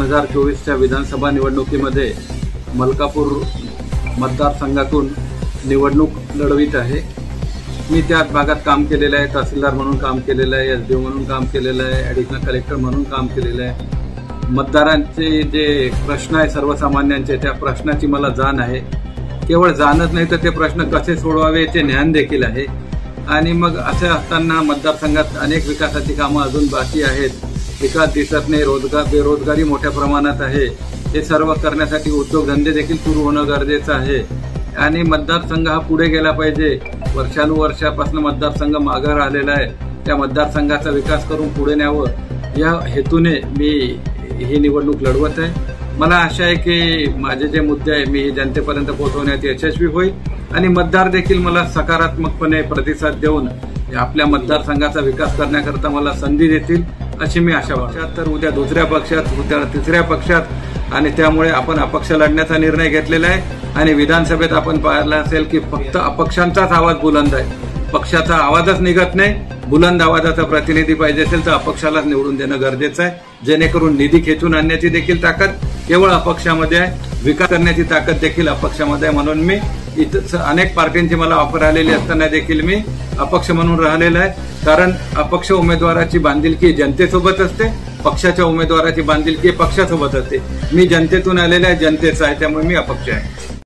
2024च्या विधानसभा निवडणुकीमध्ये मलकापूर मतदारसंघातून निवडणूक लढवित आहे। मी त्या भागात काम केलेलं आहे, तहसीलदार म्हणून काम केलेलं आहे, एसडीओ म्हणून काम केलेलं आहे, ॲडिशनल कलेक्टर म्हणून काम केलेलं आहे। मतदारांचे जे प्रश्न आहे सर्वसामान्यांचे, त्या प्रश्नाची मला जाण आहे। केवळ जाणच नाही तर ते प्रश्न कसे सोडवावे याचे ज्ञान देखील आहे। आणि मग असे असताना मतदारसंघात अनेक विकासाची कामं अजून बाकी आहेत, विकास दिसत नाही, बेरोजगारी मोठ्या प्रमाणात आहे। हे सर्व करण्यासाठी उद्योगधंदे देखील सुरू होणं गरजेचं आहे आणि मतदारसंघ हा पुढे गेला पाहिजे। वर्षानुवर्षापासून मतदारसंघ मागे राहिलेला आहे, त्या मतदारसंघाचा विकास करून पुढे न्यावं या हेतूने मी ही निवडणूक लढवत आहे। मला आशा आहे की माझे जे मुद्दे आहे मी जनतेपर्यंत पोहोचवण्यात यशस्वी होईल आणि मतदार देखील मला सकारात्मकपणे प्रतिसाद देऊन आपल्या मतदारसंघाचा विकास करण्याकरता मला संधी देतील अशी मी आशा बाळगतो। तर उद्या दुसऱ्या पक्षात, उद्या तिसऱ्या पक्षात आणि त्यामुळे आपण अपक्ष लढण्याचा निर्णय घेतलेला आहे। आणि विधानसभेत आपण पाहिलं असेल की फक्त अपक्षांचाच आवाज बुलंद आहे, पक्षाचा आवाजच निघत नाही। बुलंद आवाजाचा प्रतिनिधी पाहिजे असेल तर अपक्षालाच निवडून देणं गरजेचं आहे, जेणेकरून निधी खेचून आणण्याची देखील ताकद केवळ अपक्षामध्ये आहे, विकास करण्याची ताकद देखील अपक्षामध्ये आहे। म्हणून मी इथं अनेक पार्टींची मला ऑफर आलेली असताना देखील मी अपक्ष म्हणून राहिलेला आहे, कारण अपक्ष उमेदवाराची बांधिलकी जनतेसोबत असते, पक्षाच्या उमेदवाराची बांधिलकी पक्षासोबत असते। मी जनतेतून आलेला आहे, जनतेचा आहे, त्यामुळे मी अपक्ष आहे।